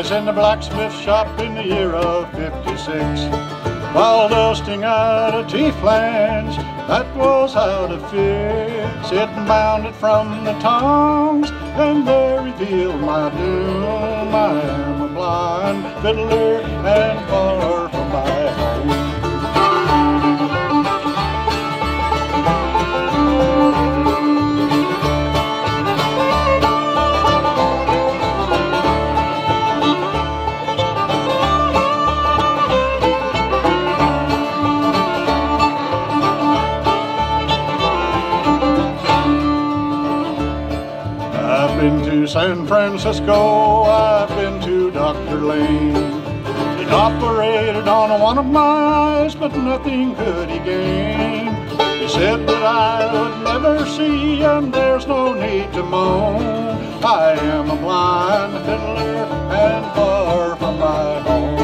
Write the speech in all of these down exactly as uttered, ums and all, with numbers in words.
was in the blacksmith shop in the year of fifty-six, while dusting out a T-flange that was out of fix. It bounded from the tongs and there revealed my doom. I am a blind fiddler and far from my home. I've been to San Francisco, I've been to Doctor Lane. He operated on one of my eyes, but nothing could he gain. He said that I would never see, and there's no need to moan. I am a blind fiddler and far from my home.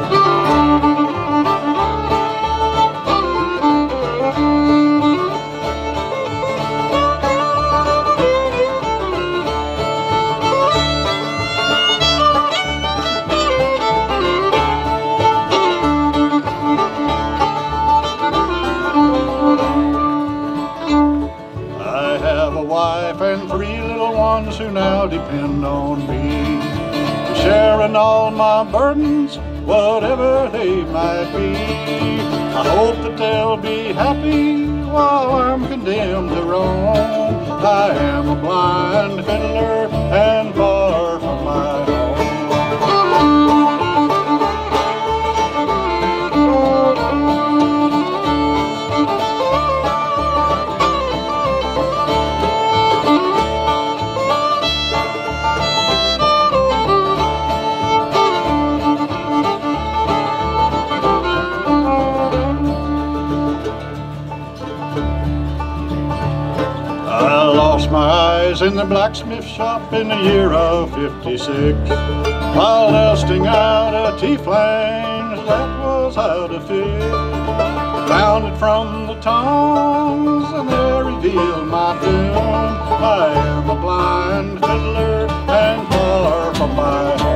Wife and three little ones who now depend on me, sharing all my burdens, whatever they might be. I hope that they'll be happy while I'm condemned to roam. I am a blind fiddler and far from my home. I lost my eyes in the blacksmith shop in the year of fifty-six, while dusting out a T-flange that was out of fit. Found it from the tongs and there revealed my doom. I am a blind fiddler and far from my home.